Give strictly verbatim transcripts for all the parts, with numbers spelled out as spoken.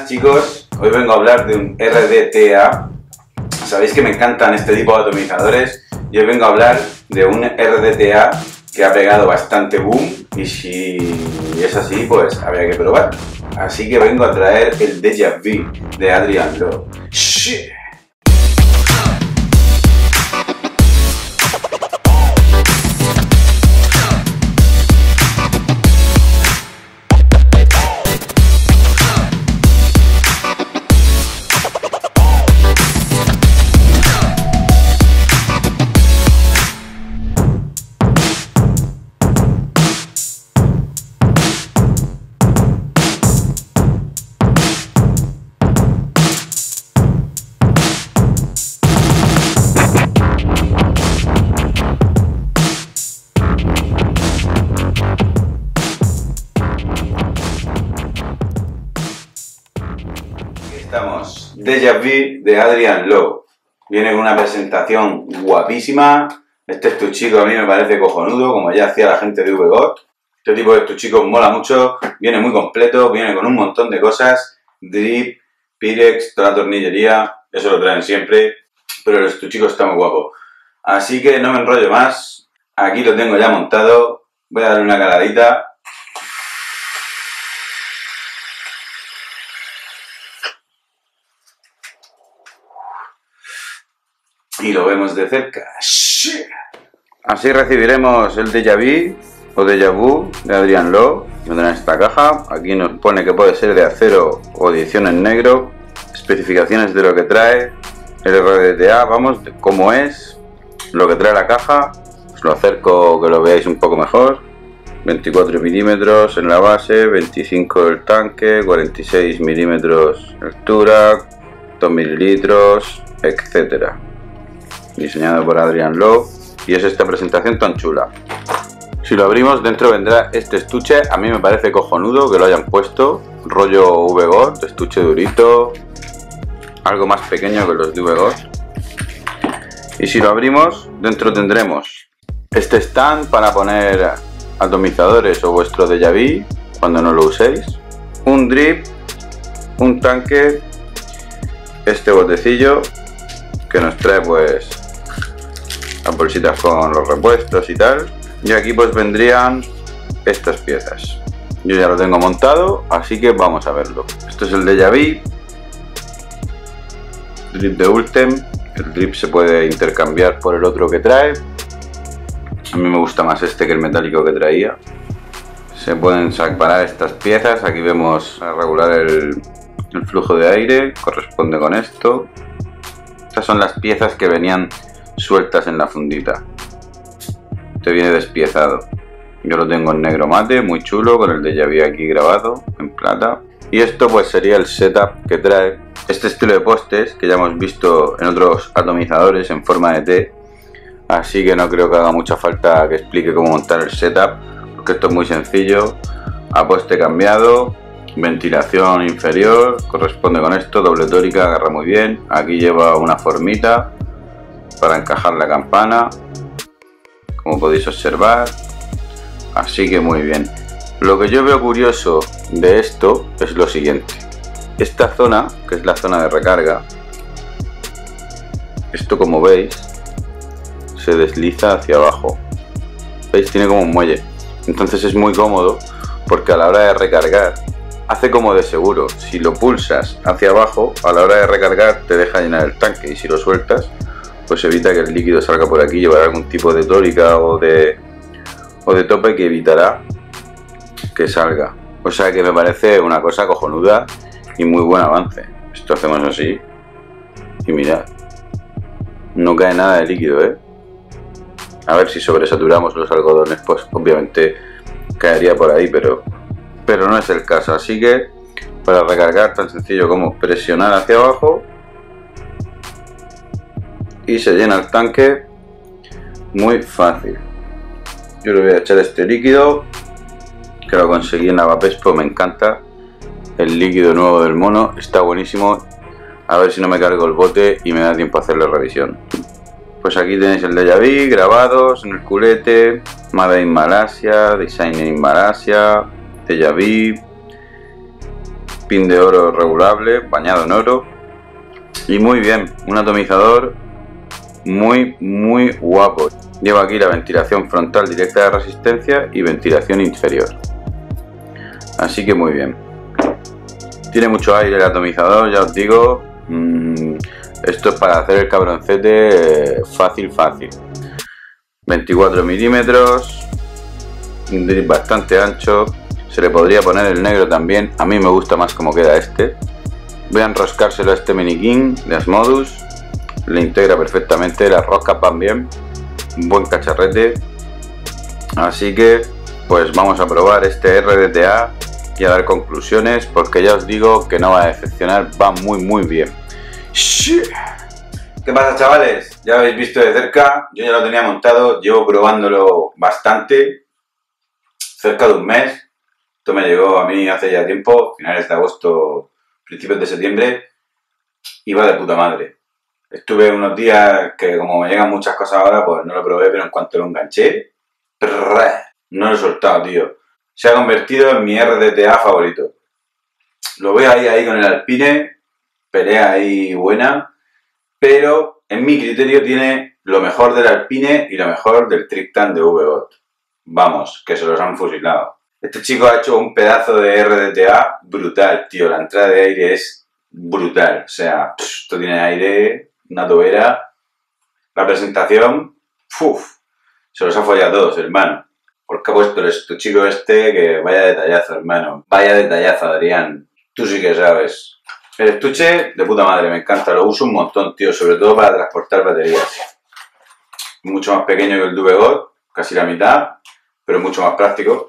Buenas chicos, hoy vengo a hablar de un R D T A. Sabéis que me encantan este tipo de atomizadores y hoy vengo a hablar de un R D T A que ha pegado bastante boom y si es así pues habría que probar. Así que vengo a traer el Deja Vu de Adrian Lowe. ¡Shit! Estamos, Deja Vu de Adrian Lowe. Viene con una presentación guapísima. Este estuchico a mí me parece cojonudo, como ya hacía la gente de V G O T. Este tipo de estuchicos mola mucho, viene muy completo, viene con un montón de cosas. Drip, Pirex, toda la tornillería, eso lo traen siempre. Pero el estuchico está muy guapo. Así que no me enrollo más. Aquí lo tengo ya montado. Voy a darle una caladita. Y lo vemos de cerca. Así recibiremos el Deja Vu o Deja Vu de Adrian Lowe. Vendrá en esta caja. Aquí nos pone que puede ser de acero o edición en negro. Especificaciones de lo que trae el R D T A. Vamos, de cómo es, lo que trae la caja. Os lo acerco que lo veáis un poco mejor. veinticuatro milímetros en la base, veinticinco el tanque, cuarenta y seis milímetros de altura, dos mililitros, etcétera. Diseñado por Adrian Lowe y es esta presentación tan chula. Si lo abrimos, dentro vendrá este estuche. A mí me parece cojonudo que lo hayan puesto, rollo V G O T, estuche durito, algo más pequeño que los de V G O T. Y si lo abrimos, dentro tendremos este stand para poner atomizadores o vuestro Deja Vu cuando no lo uséis, un drip, un tanque, este botecillo que nos trae pues las bolsitas con los repuestos y tal, y aquí pues vendrían estas piezas. Yo ya lo tengo montado, así que vamos a verlo. Esto es el Deja Vu drip de Ultem. El drip se puede intercambiar por el otro que trae. A mí me gusta más este que el metálico que traía. Se pueden separar estas piezas. Aquí vemos a regular el, el flujo de aire, corresponde con esto. Estas son las piezas que venían sueltas en la fundita. Este viene despiezado. Yo lo tengo en negro mate, muy chulo, con el Deja Vu aquí grabado en plata. Y esto pues sería el setup que trae. Este estilo de postes que ya hemos visto en otros atomizadores en forma de T. Así que no creo que haga mucha falta que explique cómo montar el setup, porque esto es muy sencillo. A poste cambiado, ventilación inferior, corresponde con esto, doble tórica, agarra muy bien. Aquí lleva una formita para encajar la campana, como podéis observar. Así que muy bien. Lo que yo veo curioso de esto es lo siguiente. Esta zona, que es la zona de recarga, esto como veis se desliza hacia abajo. ¿Veis? Tiene como un muelle. Entonces es muy cómodo porque a la hora de recargar hace como de seguro. Si lo pulsas hacia abajo, a la hora de recargar te deja llenar el tanque, y si lo sueltas pues evita que el líquido salga por aquí. Llevará algún tipo de tórica o de, o de tope que evitará que salga. O sea que me parece una cosa cojonuda y muy buen avance. Esto hacemos así y mirad, no cae nada de líquido, ¿eh? A ver si sobresaturamos los algodones, pues obviamente caería por ahí, pero, pero no es el caso. Así que para recargar, tan sencillo como presionar hacia abajo y se llena el tanque muy fácil. Yo le voy a echar este líquido que lo conseguí en Avapespo, me encanta el líquido nuevo del mono, está buenísimo. A ver si no me cargo el bote y me da tiempo a hacerle revisión. Pues aquí tenéis el Deja Vu grabados en el culete, Made in Malasia, Design in Malasia, Deja Vu. pin de oro regulable, bañado en oro. Y muy bien, un atomizador muy, muy guapo. Lleva aquí la ventilación frontal directa de resistencia y ventilación inferior. Así que muy bien. Tiene mucho aire el atomizador, ya os digo. Mmm, esto es para hacer el cabroncete fácil, fácil. veinticuatro milímetros, un drip bastante ancho. Se le podría poner el negro también. A mí me gusta más como queda este. Voy a enroscárselo a este Mini King de Asmodus. Le integra perfectamente, las roscas van bien. Un buen cacharrete. Así que pues vamos a probar este R D T A y a dar conclusiones, porque ya os digo que no va a decepcionar, va muy muy bien. ¿Qué pasa, chavales? Ya lo habéis visto de cerca, yo ya lo tenía montado, llevo probándolo bastante, cerca de un mes. Esto me llegó a mí hace ya tiempo, finales de agosto, principios de septiembre, y va de puta madre. Estuve unos días que, como me llegan muchas cosas ahora, pues no lo probé, pero en cuanto lo enganché, no lo he soltado, tío. Se ha convertido en mi R D T A favorito. Lo veo ahí, ahí con el Alpine, pelea ahí buena, pero en mi criterio tiene lo mejor del Alpine y lo mejor del Tricktan de V-Bot. Vamos, que se los han fusilado. Este chico ha hecho un pedazo de R D T A brutal, tío. La entrada de aire es brutal. O sea, pff, esto tiene aire, una tobera. La presentación, uff, se los ha follado a todos, hermano. Porque ha puesto este chico este que vaya detallazo, hermano. Vaya detallazo, Adrián. Tú sí que sabes. El estuche, de puta madre, me encanta. Lo uso un montón, tío. Sobre todo para transportar baterías. Mucho más pequeño que el V-Bot, casi la mitad, pero mucho más práctico.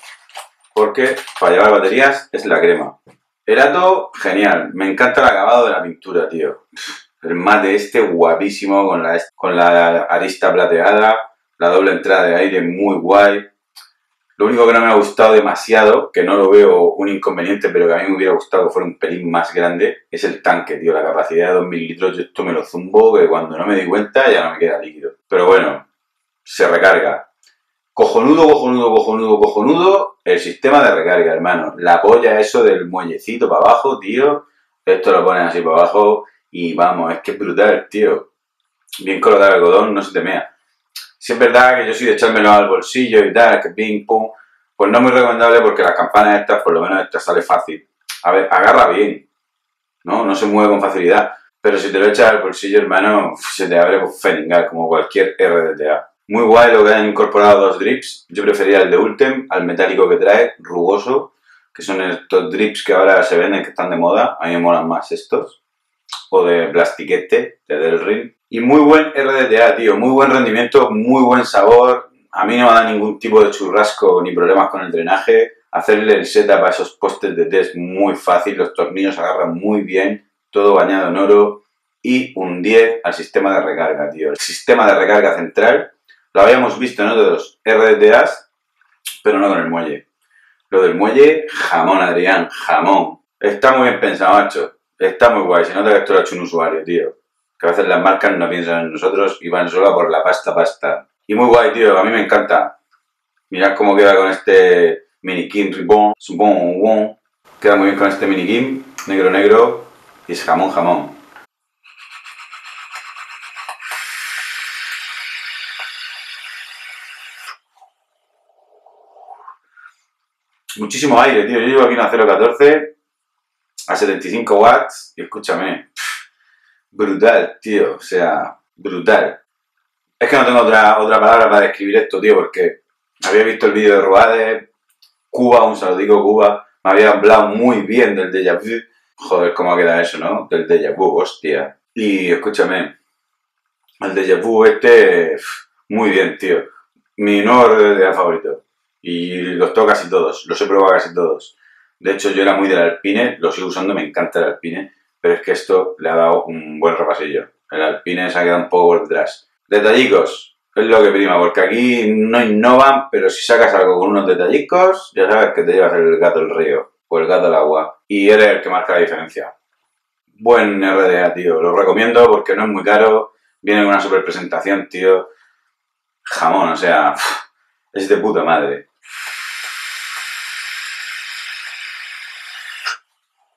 Porque para llevar baterías es la crema. El ato, genial. Me encanta el acabado de la pintura, tío. El mate este, guapísimo, con la, con la arista plateada. La doble entrada de aire, muy guay. Lo único que no me ha gustado demasiado, que no lo veo un inconveniente, pero que a mí me hubiera gustado que fuera un pelín más grande, es el tanque, tío. La capacidad de dos mil litros, yo esto me lo zumbo, que cuando no me di cuenta ya no me queda líquido. Pero bueno, se recarga. Cojonudo, cojonudo, cojonudo, cojonudo el sistema de recarga, hermano. La polla eso del muellecito para abajo, tío. Esto lo pones así para abajo y vamos, es que es brutal, tío. Bien colocado el algodón, no se te mea. Si es verdad que yo soy de echármelo al bolsillo y tal, que ping, pum, pues no es muy recomendable porque las campanas estas, por lo menos esta sale fácil. A ver, agarra bien, ¿no? No se mueve con facilidad. Pero si te lo echas al bolsillo, hermano, se te abre por feningal, como cualquier R D T A. Muy guay lo que han incorporado dos drips. Yo prefería el de Ultem, al metálico que trae, rugoso, que son estos drips que ahora se venden, que están de moda. A mí me molan más estos. O de plastiquete, de Delrin. Y muy buen R D T A, tío. Muy buen rendimiento, muy buen sabor. A mí no me da ningún tipo de churrasco ni problemas con el drenaje. Hacerle el setup a esos postes de test muy fácil. Los tornillos agarran muy bien. Todo bañado en oro. Y un diez al sistema de recarga, tío. El sistema de recarga central lo habíamos visto en otros R D T As, pero no con el muelle. Lo del muelle, jamón, Adrián, jamón. Está muy bien pensado, macho. Está muy guay. Se nota que esto lo ha hecho un usuario, tío. Que a veces las marcas no piensan en nosotros y van solo por la pasta, pasta. Y muy guay, tío. A mí me encanta. Mirad cómo queda con este Mini King Ribbon. Queda muy bien con este Mini King. Negro, negro. Y es jamón, jamón. Muchísimo aire, tío. Yo llevo aquí una cero catorce a setenta y cinco watts y escúchame, brutal, tío, o sea, brutal. Es que no tengo otra, otra palabra para describir esto, tío, porque había visto el vídeo de Ruade, Cuba, un saludico Cuba, me había hablado muy bien del déjà vu. Joder, cómo queda eso, ¿no? Del déjà vu, hostia. Y escúchame, el déjà vu este, muy bien, tío. Mi nuevo R D T A favorito. Y los tengo casi todos, los he probado casi todos. De hecho, yo era muy del Alpine, lo sigo usando, me encanta el Alpine, pero es que esto le ha dado un buen repasillo. El Alpine se ha quedado un poco por detrás. Detallicos, es lo que prima, porque aquí no innovan, pero si sacas algo con unos detallicos, ya sabes que te llevas el gato al río, o el gato al agua, y eres el que marca la diferencia. Buen R D A, tío, lo recomiendo porque no es muy caro, viene con una super presentación, tío. Jamón, o sea, es de puta madre.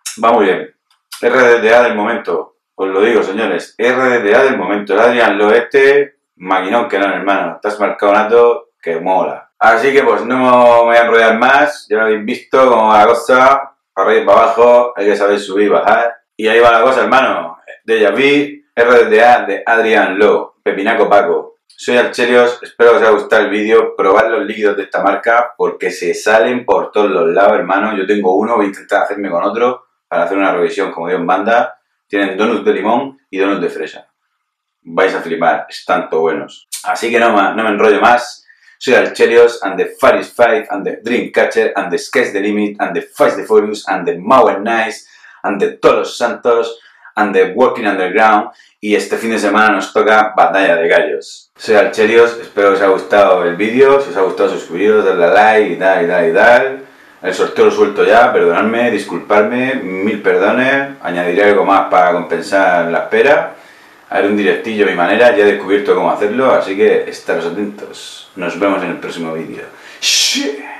Va muy bien. R D D A del momento. Os lo digo, señores. R D D A del momento. El Adrian Lowe este, maquinón que no, hermano. Te has marcado un dato que mola. Así que pues no me voy a enrollar más. Ya lo habéis visto cómo va la cosa. Para arriba y para abajo. Hay que saber subir y bajar. Y ahí va la cosa, hermano. Déjà Vu, R D D A de Adrian Lowe. Pepinaco Paco. Soy Archelios, espero que os haya gustado el vídeo. Probad los líquidos de esta marca porque se salen por todos los lados, hermano. Yo tengo uno, voy a intentar hacerme con otro para hacer una revisión como Dios manda. Tienen donuts de limón y donuts de fresa. Vais a flipar, están todos buenos. Así que no, no me enrollo más. Soy Archelios, and the Fire is Five, and the Dreamcatcher, and the Sky's the Limit, and the Fight the Furious, and the Mauer Nice, and the Todos los Santos, and the Walking Underground. Y este fin de semana nos toca Batalla de Gallos. Soy Archelios, espero que os haya gustado el vídeo. Si os ha gustado, suscribiros, darle a like y tal y tal y tal. El sorteo lo suelto ya, perdonadme, disculpadme, mil perdones. Añadiré algo más para compensar la espera. Haré un directillo a mi manera, ya he descubierto cómo hacerlo, así que estaros atentos. Nos vemos en el próximo vídeo. ¡Shh!